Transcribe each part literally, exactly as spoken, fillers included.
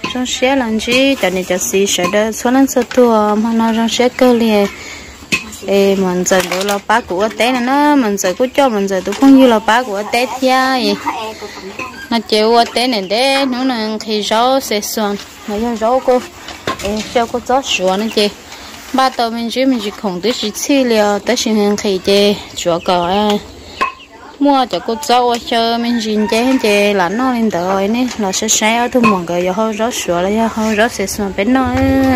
trong xe làm gì cho nên cho xí sợ đó số lần số tua mà nó trong xe cơ liền ê mình giờ đồ là bác của té này nó mình giờ cứ cho mình giờ tôi không như là bác của té thia vậy nó chịu té này để nó là khi gió sẽ xuân nó cho gió cô ê cho cô gió xuân nữa chị ba tàu mình chỉ mình chỉ không tới chỉ chi liều tới xin hàng khi chị chúa cờ mua cho cô dâu cho mình nhìn chơi chơi là nó lên tới này là sẽ sai ở thu mòn cái giờ rất sửa là hơi rất sẽ xuống bên nó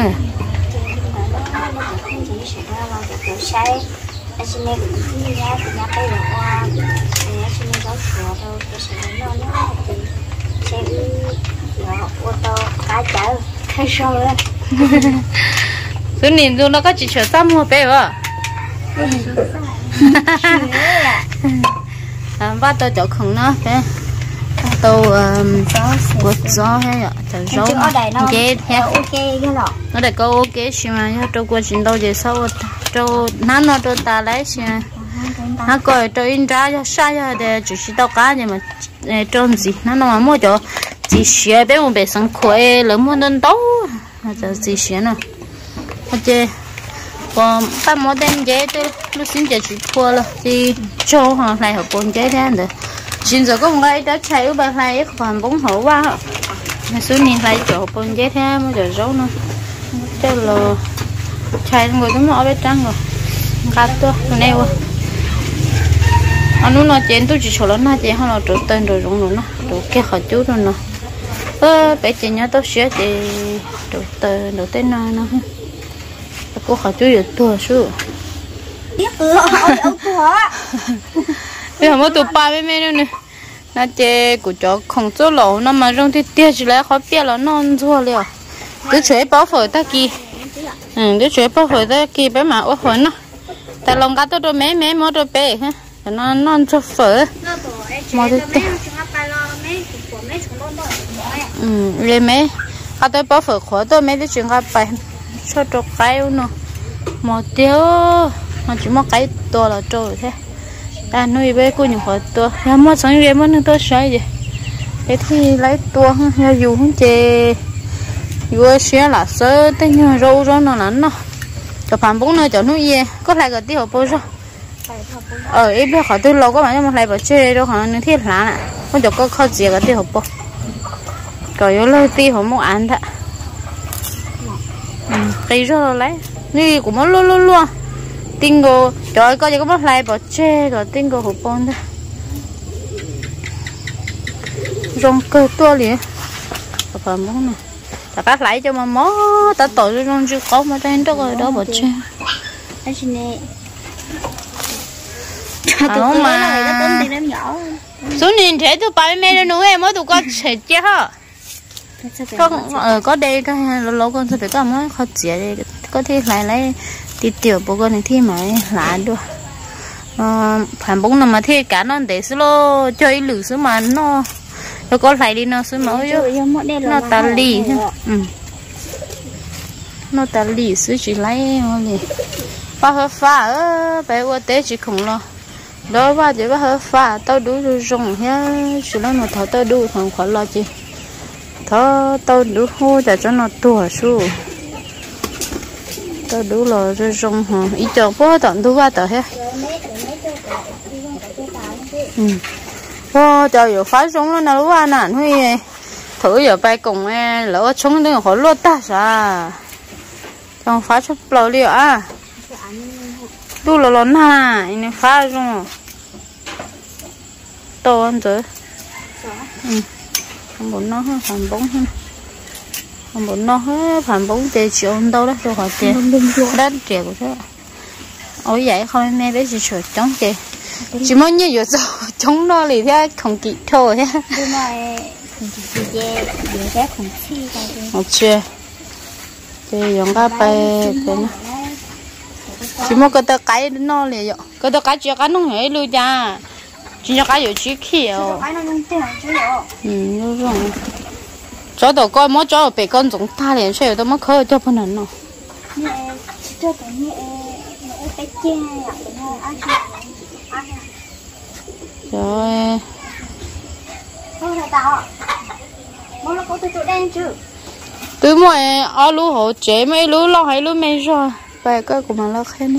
cứ nhìn luôn nó có chỉ sửa tăm mua bé vợ ba tàu chỗ không nó thế tàu quật gió hay ạ tàu gió ghé theo nó để câu ok xí mà nhá tàu quật trên tàu về sau tàu nó nó tàu ta lấy xí nó coi tàu in ra cho sai cho để chỉ xí tàu cá nhưng mà trôn gì nó nó mà mua chỗ chỉ xí bé một bé sáng khỏe lớn hơn đơn tàu giờ gì xí nữa ok còn ba món đen dễ tôi lúc xin giờ chỉ thua rồi thì cho họ lại học bốn dễ thế được xin giờ có một cái đã chạy ở bên này còn bốn hổ quá mà số này lại chỗ bốn dễ thế mới giờ giấu nữa cho là chạy người cũng ở bên trắng rồi cắt tôi này quá anh nó chén tôi chỉ cho nó na chén họ là trộn tên rồi rụng rồi nó trộn kia họ chút rồi nó ơ bé chị nhớ tôi xé thì trộn tên trộn tên nào nó cô khó chú được tua su biết tua bây giờ mới tụ ba mấy mấy nữa nè nó chơi của chó không chỗ lẩu nó mà trong thì tia chỉ lấy khó biết là non chua liền cứ chơi bao phở ta kỳ ừ cứ chơi bao phở ta kỳ bé mà ốp phở nó tại lòng cá tôi tôi mấy mấy món tôi bé ha nó non cho phở món tôi tia ừ lên mấy cá tôi bao phở khó tôi mấy cái chuyện cá bài cho cho cái nó một tiêu mà chỉ một cái to là trôi thế ta nuôi bé cô những khỏi to ya mất sáng game mất tôi sai gì thế thì lấy to ha dù không chê vừa xé là sơ tới như râu rau nó lắm nó cho phản bún nơi cho nuôi gì có lại cái tiêu hộp bơ rồi ở ít bé khỏi tôi lâu có bạn mà lại bảo chơi đâu hả nên thiết lá nè con cho có khó gì cái tiêu hộp bơ rồi vô lời tiêu hộp một ăn thôi cây rồi lấyนี่กูมันลุ้นๆๆติ้งกูจอยก็จะก็มาไล่บ่เช่ก็ติ้งกูหัวปนเด้รองเกอตัวเลยก็พอมั้งน่ะแต่ป้าไล่จะมาหมอตาโตจะรองจะเข้ามาได้ตัวก็đóบ่เช่ไอ้ชิเน่เอามาsố nhìn thấy tụi ba mẹ nó nuôi em mới tụi con chết chứ hả có ở có đây cái lâu con sẽ phải có mới khó chịu đây có thể lại lấy đi tiểu bộ con này thì mới lại được phản bóng nào mà thì cả nó để solo chơi lử số mà nó nó có lại đi nó số mới nó ta lì ừ nó ta lì số chỉ lấy thôi ba hơi pha ơ bé qua té chỉ không lo đó ba chỉ ba hơi pha tao đủ rồi rong nhá chỉ lấy một thằng tao đủ thằng khỏi lo chi thọ tao đủ hô để cho nó tua su tao đủ rồi rồi rong hả ít cho bố tận đủ ba tờ hết ừ wow trời ơi phá rong nó nào quá nè huy thử giờ bay cùng em lỡ chúng nó khỏi lót ta sao trong phá chút lâu đi à đủ là lớn ha anh phá rong to hơn rồi ừ không muốn nó phản bóng hơn không muốn nó hết phản bóng tiền triệu đâu đó cho họ tiền đất triệu của thế ôi vậy không mẹ bé chỉ sửa chống chị chỉ muốn như vậy sao chống nó thì thế không kịp thôi ha một chưa thì dùng cái bè cái nó chỉ muốn cái tơ cái nó liền vậy cái tơ cái chưa cái nó nhảy lui ra chỉ cho cái gì kiểu ừ đúng rồi cho tao coi mỗi cho bị con giống ta liền chơi tao mới khơi cho phần nào rồi tôi mua ở lúa hộ chế mấy lúa lo hay lúa mấy rồi vậy cái của mà lo khen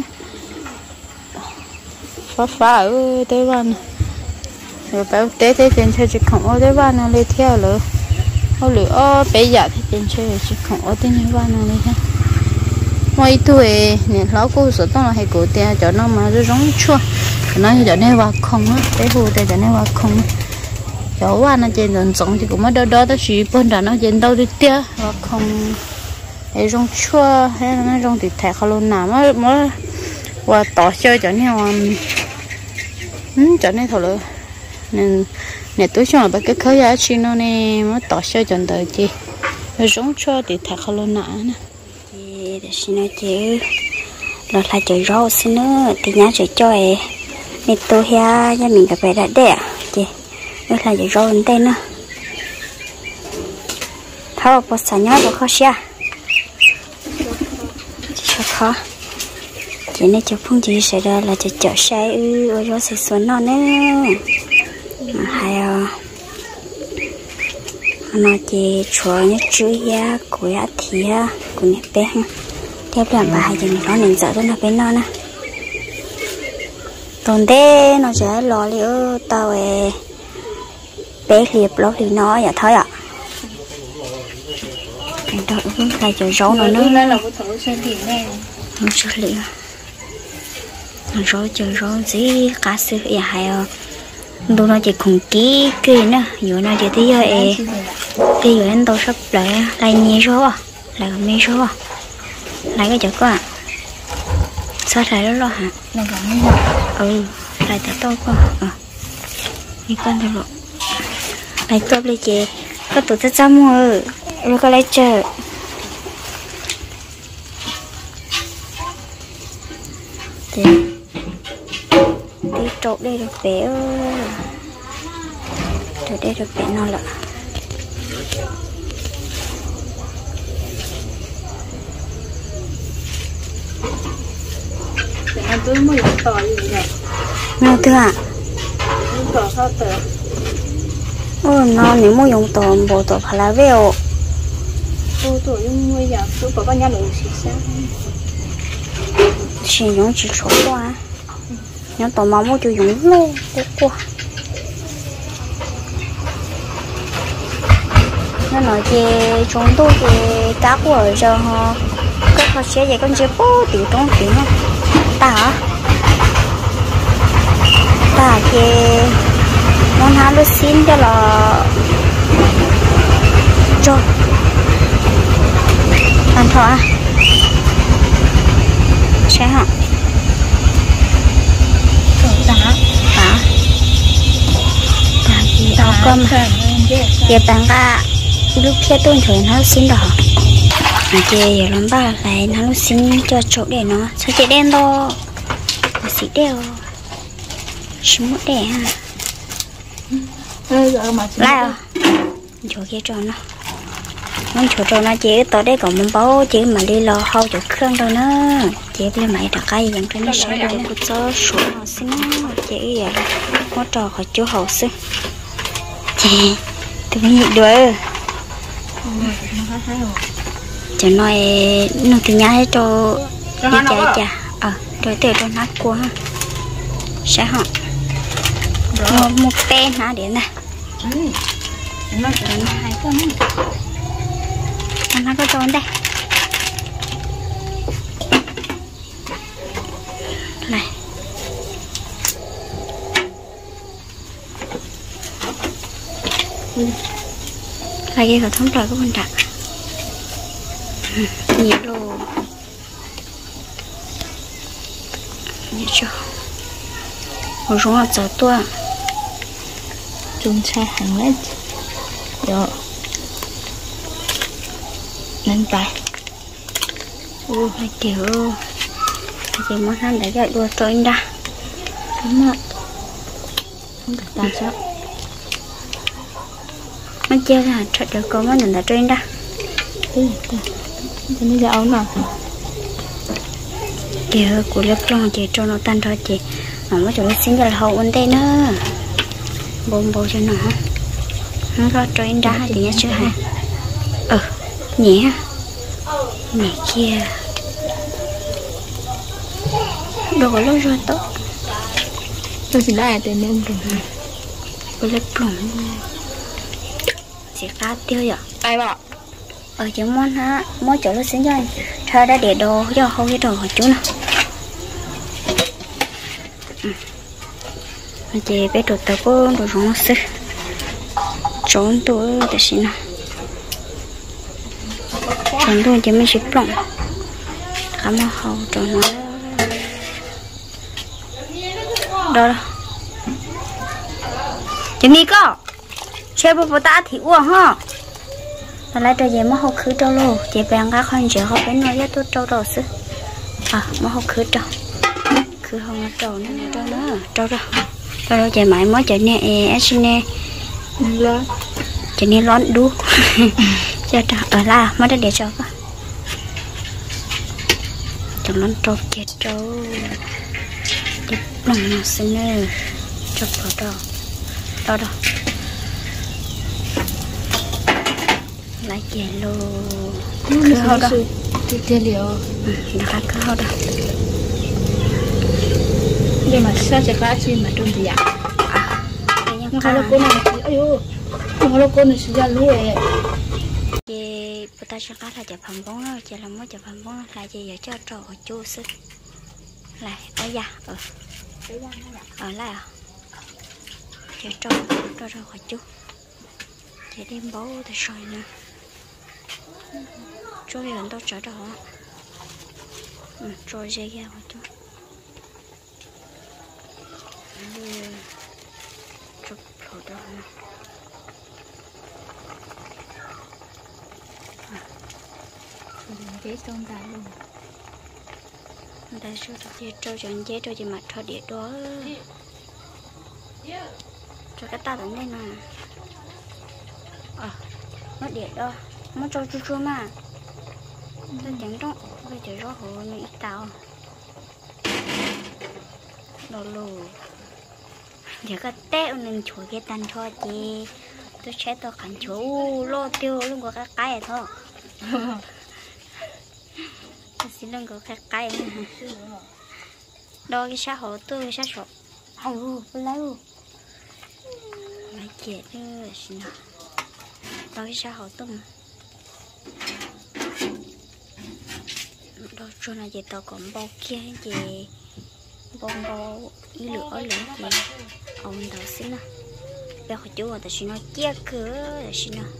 phá phá ở tới ban rồi bảo tế tế tiền chơi chỉ không ở tới ban nào lấy theo nữa ở lửa bây giờ thì tiền chơi chỉ không ở tới những ban nào lấy theo mấy tuổi nè lão cô sợ tao là hay cổ tiền cho nó mà nó giống chua nó cho nên vào không á để hồ để cho nên vào không chỗ qua nó trên đường sống thì cũng mới đỡ đỡ tới chỉ bên đó nó trên đâu đi tia và không hay giống chua hay là nó giống thì thẻ khó luôn nào mới mới và tỏ chơi cho nên là ừ, cho nên thôi rồi nên nè tôi cho là bởi cái khơi giá chi nó nè mới tỏ chơi cho đời chị rồi giống chua thì thẻ khó luôn nào nè chị để xin nói chị rồi lại chơi rau xin nữa thì nhá chơi chơi nè tôi ha cho mình gặp bé đã đẹp chị rồi lại chơi rau lên tên nữa thao bớt xả nhá bớt khó xia cho khó chị này chụp phun chị sẽ ra là chị chở xe ư ở đó sẽ xuống nó nữa hay à nó chị chùa nhá chữ ya của ya thì ha của nhẹ bé ha tiếp là bà hai chị nó nên sợ đó là bé nó nè tồn thế nó sẽ lo liệu tao về bé liệp lo thì nó vậy thôi ạ đó cũng phải chờ rau nữa nữa là một thử xem tiền nè không xử lý rồi chờ rau gì cá sấu vậy hay à đồ nó chỉ cùng kỹ kỹ nữa giờ nó chỉ thấy vậy thì giờ anh tôi sắp lại lại nhiều rau à lại còn mấy rau à lại cái chỗ có à sao lại đó lo hả lại còn mấy rau ừ lại tại tôi có ờ đi con thôi rồi lại tôi lấy chè có tụi tôi chăm rồi rồi có lấy chờ đi đi trộn đây được bé ơi từ đây được bé nó lại anh tôi mới làm tỏi gì vậy nào thưa ạ tỏi sao tỏi ôi nó nếu mua dùng tỏi bộ tỏi phải là veo bộ tỏi dùng mua giờ tôi có bao nhiêu lượng xí xá chỉ dùng chỉ số qua nhóm tỏi máu mua cho dùng luôn quá nó nói về chúng tôi về cá của ở giờ họ các họ sẽ dạy con chơi bố tiểu tông tiếng không ta hả ta về món hàng lúc xin cho là rồi ăn thọ à sẽ hả ta hả ta gì đó cơm về bạn ta lúc kia tôi thấy nó xin đỏ à chị giờ làm ba lại nó xin cho chỗ để nó sao chị đen đâu nó xịt đeo xin một đẻ ha lại à chỗ kia tròn nó món chỗ tròn nó chị tới đây còn muốn báo chị mà đi lo hao chỗ khương đâu nữa chị đi máy đặt cây dành cho nó sẽ được một số số họ xin chị giờ có trò khỏi chỗ hậu xin chị tôi mới nhịn được cho nói nó thì nhái cho đi chạy chả ờ rồi từ cho nát quá ha sẽ họ một một tên hả đến này nó chỉ là hai con nó có trốn đây này lại cái thống trời của mình đặt nhiệt độ nhiệt cho một số hạt giờ tua chúng sai hàng lên rồi nên tay ô hai kiểu thì món ăn đã dạy đua trôi ra đúng không không được làm sao nó chơi là thật được có món đã trôi ra cái cho nó dạo nào kìa của lớp trong chị cho nó tan rồi chị mà mới cho nó xin ra là hậu vấn đề nữa bồn bồn cho nó nó ra trôi ra thì nhá chưa hả ờ nhẹ này kia đồ có lâu rồi tốt tôi chỉ lại tên nên rồi có lấy bỏng chỉ cá tiêu vậy ai bảo ở chỗ món ha mỗi chỗ nó xin cho anh thôi đã để đồ cho không cái đồ của chú nào chị biết đồ tao có đồ rong sư trốn tôi để xin nào trốn tôi chỉ mới chụp lỏng khám mà hậu trốn nó đâu đâu chị mi có chơi bộ ta thì uổng ha lại cho chị mà học khứ trâu luôn chị bèn các con chị học bên nói tôi trâu đầu sư à mà học khứ trâu khứ không trâu nữa trâu nữa trâu đâu trâu đâu chị mãi mới chạy nè em xin nè chạy nè lón đu cho trâu ở là mới đã để trâu cơ chẳng lón trâu chết trâu chết lòng nào xin nè trâu vào đâu đâu đâu lại chè lô cứ hao đó chè liệu đã cá cứ hao đó nhưng mà sao chả cá chi mà trong gì ạ không có cô này ayo không có cô này sẽ ra lúa chị bữa ta chả cá là chả phẩm bóng rồi chả làm mới chả phẩm bóng là chị giờ cho trò chua sư lại ở nhà ở ở lại à chả trò trò trò khỏi chú chị đem bố thì soi nè cho lần tôi trở đó rồi dây ra một chút chụp phổ đó cái xong ra luôn đây số tôi cho cho anh chế cho chị mặt cho địa đó cho cái ta đến đây nè à nó địa đó nó cho chú chú mà tôi chẳng đó bây giờ rõ hồ nó ít tao đồ lù giờ cái tép nên chuối cái tan cho chị tôi sẽ tôi khẩn chú lô tiêu luôn có cái cái này thôi tôi xin luôn có cái cái này đôi cái xã hội tôi xã hội hầu lấy luôn lấy chết nữa xin nào đôi cái xã hội tôi đôi chỗ này chị tao còn bao kia chị bông bao ý lửa lửa chị ông tao xin nào bây giờ chú người ta xin nó chia cửa để xin nào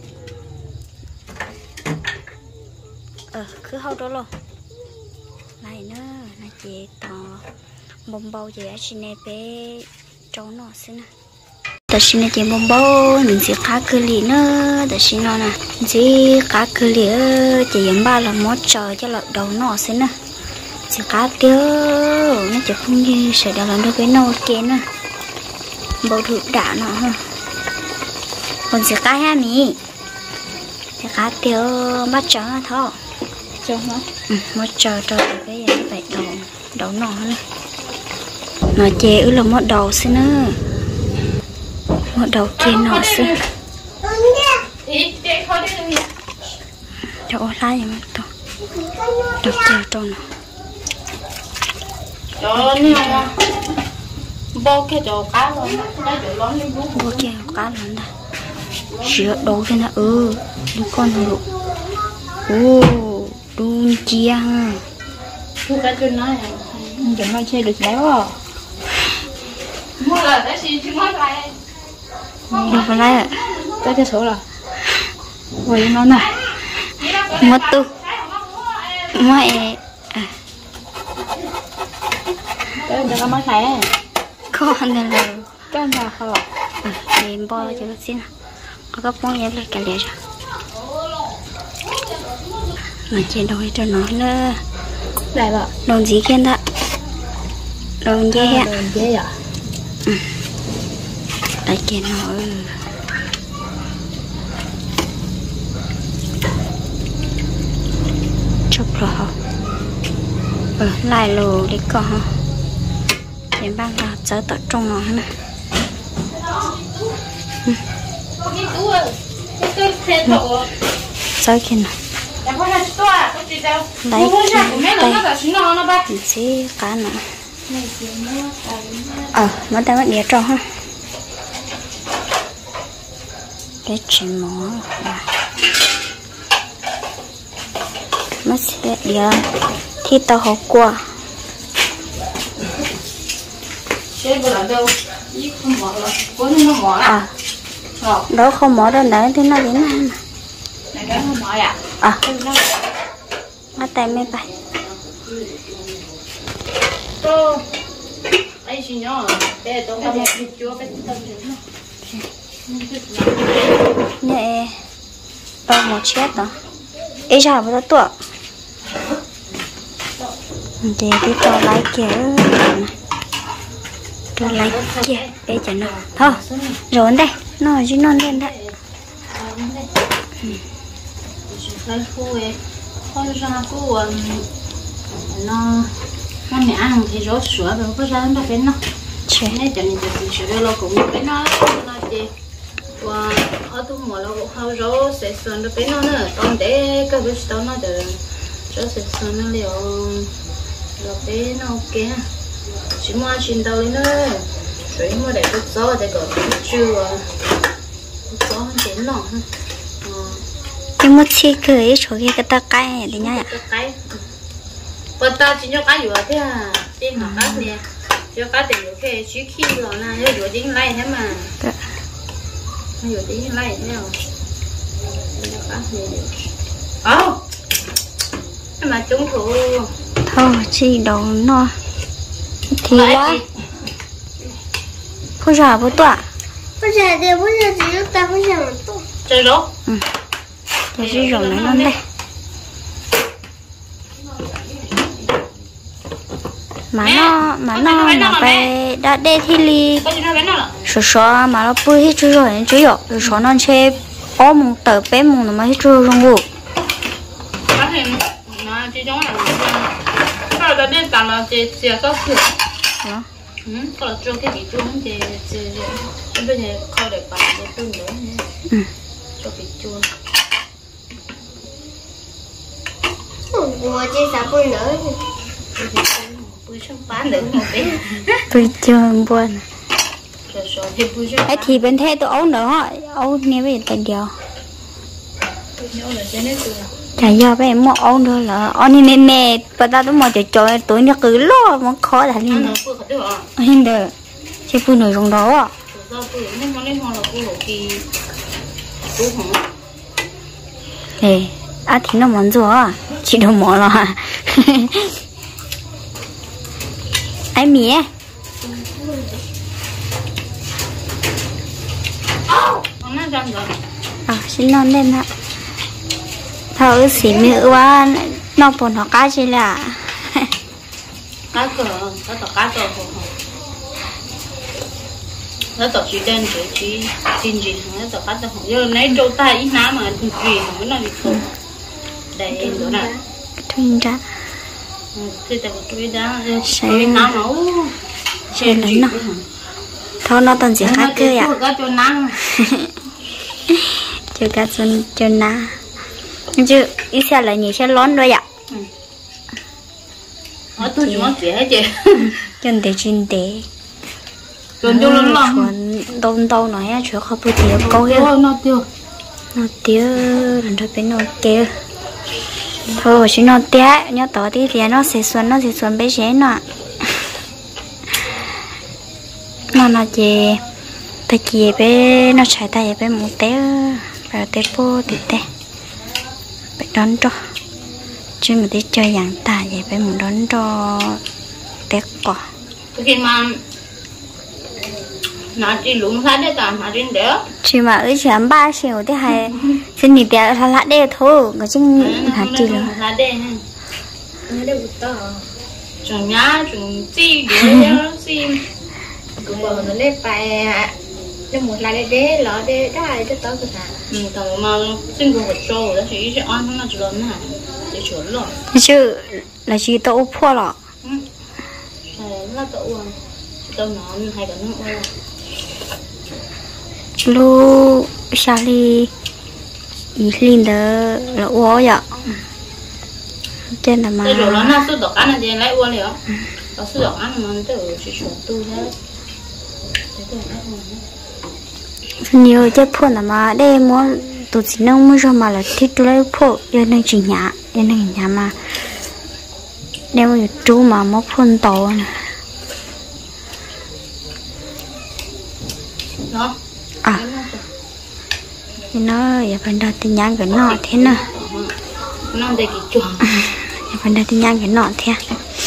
ờ cứ hao đó luôn này nữa là chị tao bông bao chị ở xin này bé cháu nó xin nào ta xin này chị bông bao mình sẽ khá cửa lì nữa ta xin nó nè chị khá cửa lì chị giống ba là mót trời cho lợn đầu nó xin nào chỉ cá tiêu nó chỉ không như sẽ đã làm được cái nồi kia nữa bầu thử đã nó ha còn chỉ cá ha mì chỉ cá tiêu bắt trắng thôi trông hả ừ, bắt chờ cho cái gì phải đầu đầu nọ nữa nó chè ư là một đầu xin nữa một đầu kia nọ xin cho lá gì mà to đầu chè tròn cho nhiều bao cái chỗ cá luôn cái chỗ lớn lên bút bao cái cá lớn này sữa đồ thế nào ừ đi con hổ ô đun chia thu cái chân này chẳng nói chơi được léo à mua là cái gì chứ mất lại đâu phải lại cái cái số là rồi nó này mất tu mẹ cái người ta mất này con này là cái nào không em bao cho nó xin có cái phong nhớ lại cái đấy rồi mà trên đôi cho nó nữa đây là đồn gì kia đó đồn dê ạ đồn dê à tại kia nó chụp rồi ừ lại lù đi con ha đến bang là chơi tập trung nó nè chơi kia nè lấy tay xí cá nữa ờ mất tay mất đĩa trâu ha cái chuyện mỏ mất sẽ đĩa thì tao học qua à đó không mỏ đâu đấy thì nó đến này à mất tay mấy bài ai xin nhớ để tôi làm một video về tâm trạng nè bao một chết đó ấy sao bây giờ tuổi để đi cho lại kia cho lại kia để cho nó thôi rồi đây nó chỉ non lên đấy lấy khu ấy con ra khu nó nó mẹ ăn thì rốt sữa rồi có ra nó bên nó chế nên cho nên thì sữa nó cũng bên nó nó chị và ở tu mùa nó cũng hao rốt sẽ xuân nó bên nó nữa còn để cái bữa sau nó được rốt sẽ xuân nó liệu là bên nó ok chỉ mua chín đầu lên nữa rồi mua để bút gió để có chưa bút gió hơn chín lỏng ha nhưng mà chỉ cười chỗ kia cái ta cay thì nhá cái còn ta chỉ nhớ cái gì thế à trên mặt cái này cho cái tiền được cái chỉ khi rồi na nhớ rồi dính lại thế mà nhớ dính lại thế nào ồ mà chúng thủ thôi chỉ đầu nó thì lá không giờ bố tọa 不是的，不是只有打不想动。 chơi đó ừ để chỉ rồng này nó đây mà nó mà nó nó về đã để thì li số số mà nó bơi hết chưa rồi chưa rồi rồi số nó chơi ó mùng tờ bé mùng nó mới hết chưa rồi ngủ cái này mà chỉ giống là cái là bên tận là chỉ chỉ có sữa đó ừ có là cho cái gì chuông chỉ chỉ bây giờ không để bàn để tương đối ừ cho cái chuông 我这啥不能？ bữa sáng bán được một tí tôi chưa buồn rồi rồi thì bữa sáng ấy thì bên thế tôi ấu nữa ấu nghe về tay điều nhớ là cho nên tôi chả do bé mua ấu nữa là ông mẹ mẹ bà ta tôi mua cho chơi tôi nó cứ lo mà khó là ăn lên được bữa được à anh được chứ phụ nữ trong đó à do bữa nhưng mà lên hoa là bữa thì bữa hả ê à thì nó món rồi à chị đâu món rồi à ai mía ông nói rằng rồi à xin non lên ạ thôi xỉ mưa quá nó buồn họ cá gì là cá cờ cá tàu cá tàu hồ nó tàu chỉ đen chỉ chỉ tin gì nó tàu cá tàu hồ giờ nãy đâu ta ít ná mà gì không nó bị khổ đây rồi nè thuyền ra thì tàu chuối đá chuối ná máu chơi lấy nó thôi nó toàn gì cá cơ ạ cá chuối nắng chơi cá chân chân na chứ ít xe là nhiều xe lón rồi ạ ở tôi chỉ muốn chuyện hết chị chân để chân để chuẩn cho lớn lắm chuẩn đông đâu nói á chuyện không bự tiêu câu hết nó tiêu nó tiêu làm cho bên nó tiêu thôi chỉ nó tiêu nhớ tỏ đi thì nó sẽ xuân nó sẽ xuân bé chế nọ nó nó chỉ ta chỉ bé nó chạy tay bé một té vào té po thì té bé đón cho chứ mình đi chơi dạng ta vậy bé một đón cho té quả khi mà nó chỉ lúng ra để tạm nó trên đỡ chỉ mà ở chuyện ba triệu thì hay xin đi bé là lại đây thôi cái chân hạt chỉ là là đây nó đều to. chẳng nhá chẳng chi để xin Cũng bảo nó lên bài nó một là để để lọ để đai cho tao cái nào. ừ thằng mà xin của vật trâu đó thì sẽ ăn nó chỉ lớn này để chuẩn rồi chứ là chỉ tao phô lọ ừ là tao tao nói hay cái nó lu sao đi ý linh đó là uo vậy trên là mà cái rồi nó số độc ăn là gì lấy uống liền có số độc ăn mà tự chỉ số tu thế nhiều chất phun là mà đây muốn tụi chị nông mới cho mà là thích tôi lấy phun cho nên chỉ nhả cho nên nhả mà nếu mà chú mà móc phun tổ nè đó à thì nó giờ bên đó thì nhang cái nọ thế nè nó để cái chuồng giờ bên đó thì nhang cái nọ thế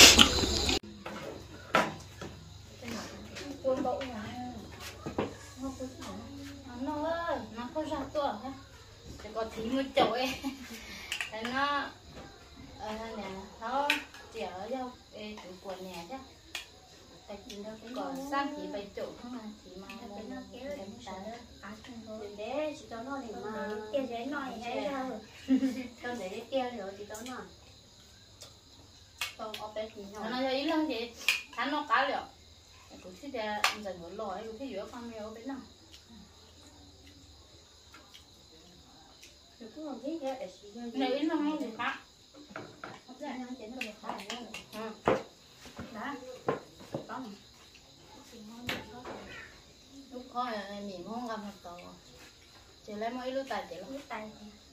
có tí một chỗ ấy nó nè nó chỉ ở đâu cái của nhà chứ tại vì đâu cũng còn sang chỉ phải chỗ không mà chỉ mà nó kéo đến ta để chỉ cho nó thì mà kéo dễ nói hay đâu không để kéo rồi chỉ cho nó không có bé thì nó nói ý lắm gì hắn nó cá liệu cũng thích để dần một lò cũng thích giữa con mèo bé nào này ít năm không gì khác lúc coi là mình không gặp một tàu chỉ lấy mấy lúc tài chỉ lúc tài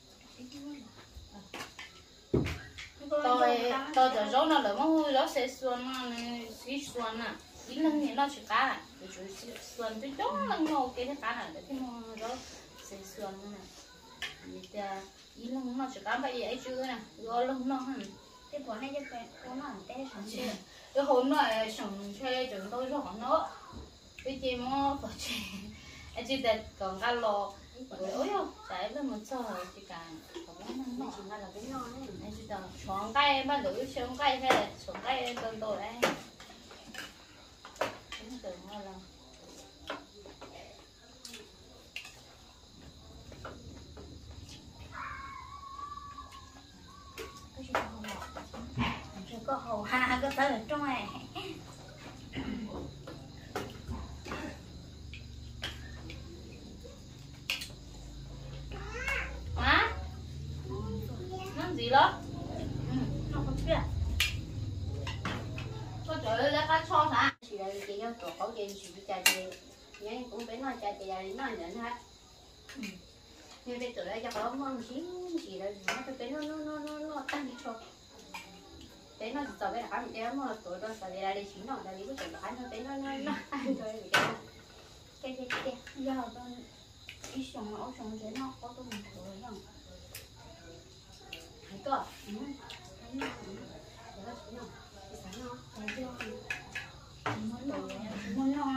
tôi tôi giờ rau nó lỡ mà rau sẽ xuân này xí xuân à ít lần thì nó chỉ cá này chỉ xuân tôi chó lần một cái cá này để cái mà rau sẽ xuân này thì ý lần nó chỉ cá bây giờ chưa nè rồi lần nó hả cái bọn này cái con nó té sẵn chưa cái hôm nó sẵn chơi chúng tôi rõ nó cái gì mà phải chơi anh chỉ để còn cá lò ôi ôi tại nó một số chỉ cả không nó chỉ là cái non ấy anh chỉ để chọn cây mà đuổi chọn cây hay là chọn cây tôi tôi đấy cũng tưởng là có hồ ha có tới ở trong này hả nó gì đó nó không biết có trời ơi lá cá cho hả chị là chị cho tổ khẩu chị chị chạy chị nhớ cũng phải nói chạy chị là nó nhận hết nhưng bây giờ đây cho có mong xíu chị là nó phải nó nó nó nó nó tăng cho thế nó giờ bây giờ ăn cái mà tuổi đó giờ ra đi chín rồi là đi cái chuyện ăn nó thế nó nó nó ăn rồi cái cái cái cái giờ tôi ít sống nó sống thế nó có tôi một tuổi không thấy cơ ừ thấy nó nó chín rồi cái sáng nó thấy chưa muốn đồ muốn lo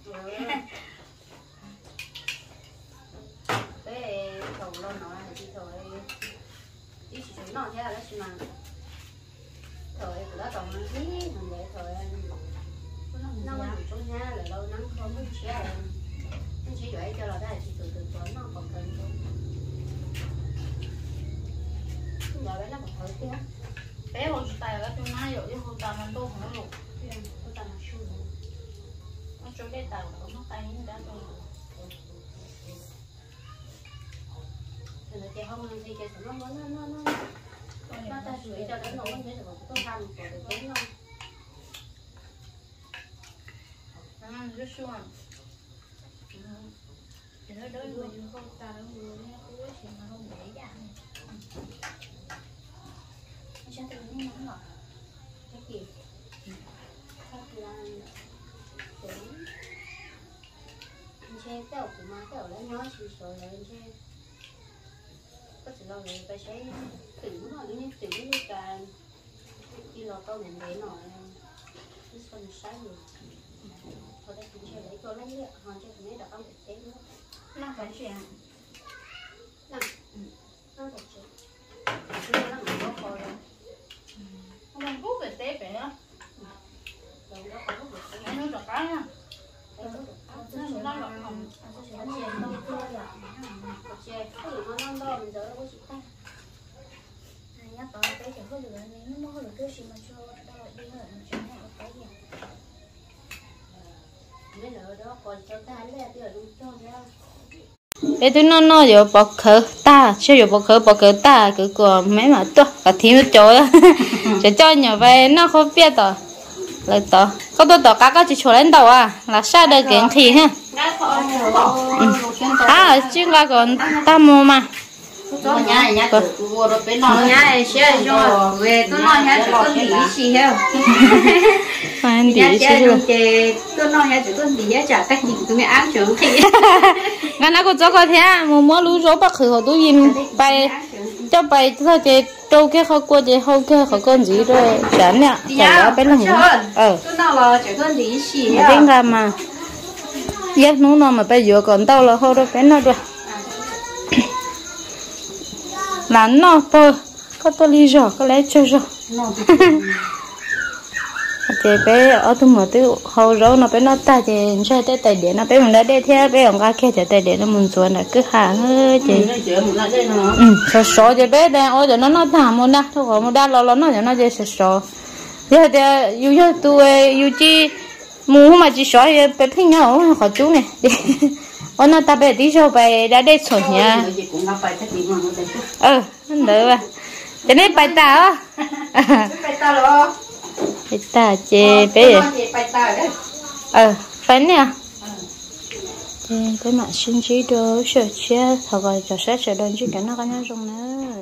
cái thầu lo nó là gì thôi ít chỉ nó thế là chỉ mà thời của đó còn nó tí thằng vậy thời nó mà trong nhà là lâu nắng không có xe nó chỉ vậy cho là đây chỉ từ từ tuổi nó còn cần thôi giờ bé nó còn thời kia bé hồi tay là trong máy rồi chứ hồi tay mình đâu không được hồi tay nó xui nó cho cái tàu nó tay nó đã rồi thì là chơi không nên chơi chơi nó nó nó nó nó ta sưởi cho đến nỗi thế rồi có tham của được tiếng không? À, rất xuân. Thì nó đối với những con ta nó vừa nha, cứ chuyện mà không để ra này. Nó sẽ tự nhiên nó ngọt. Cái gì? Sao là để anh chơi tao cũng mà tao lấy nói sự sợ là anh chơi có sự lo người ta sẽ tỉnh nó những tỉnh như cả khi lo tao mình để nó cái phần sáng rồi thôi đây cũng sẽ lấy cho lấy nữa hoàn cho mấy đặc ăn thực tế nữa nó phải chuyện nó nó phải chuyện nó nó không có coi đâu không ăn hút về tế vậy á rồi đó có hút về tế nó đặc ăn nha nó nó lọc hồng nó sẽ nó sẽ nó chơi à chơi cái gì nó nó đo mình giờ đâu có chịu ta này nhá tao cái chuyện có được nó mới được cái gì mà cho đâu đi nữa mà cho nó cái gì mấy lỡ đó còn cho ta lấy tiền đúng cho ra bé tôi nó nó giờ bọc khở ta chơi giờ bọc khở bọc khở ta cứ còn mấy mà to và thiếu chỗ cho cho nhỏ về nó không biết rồi lại to có tôi to cá có chỉ chỗ lên đầu à là sao đây kiện thì ha à chứ qua còn ta mua mà nhà nhà của của nó bên nó nhà xe cho về tôi nói nhà tôi đi xí heo anh đi xí luôn tôi nói nhà tôi đi trả cách gì tôi nghe ám trưởng thì ngày nào có cho coi thế mua mua lúa rau bắc khử họ tôi im bay cho bay thôi chị đâu cái họ qua chị họ cái họ con gì rồi chán nè chán đó bên lòng ờ tôi nói là chỉ có đi xí heo bên ra mà giờ nó nó mà bây giờ còn đâu là họ đâu bên nó rồi là nó tôi có tôi lý do có lẽ cho rồi chị bé ở trong một cái hậu rau nó bé nó ta chị chơi tới tay điện nó bé mình đã để theo bé ông ca kia chạy tay điện nó muốn chuồn là cứ hàng hơi chị ừ sợ sợ chị bé đây ôi giờ nó nó thảm một nè thôi còn một đa lo lo nó giờ nó chơi sợ sợ giờ thì yêu yêu tôi yêu chi mua mà chỉ sợ bé thích nhau họ chú này ôi nó ta bé đi cho bé đã để sổ nhà ừ được rồi cho nên bài tao bài tao rồi bài tao chị bé ờ phải nè cái mạng sinh trí đồ sửa chia thằng gọi cho sẽ sửa đơn chứ cái nó có nhau dùng nữa